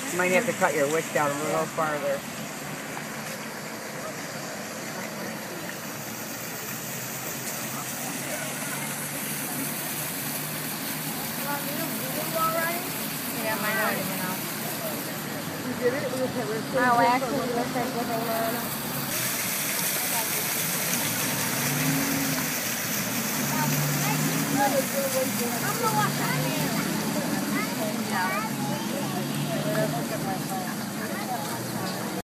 You might have to cut your wick down a little farther. Yeah, mine already went off. You did it? Oh, actually, it looks like what's going on. I'm gonna wash my hands. Yeah.